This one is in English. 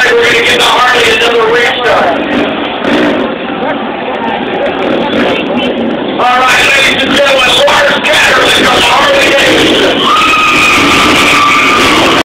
right, we're going to give the Harley another restart. All right, ladies and gentlemen, Lars Catterlick on Harley Davidson.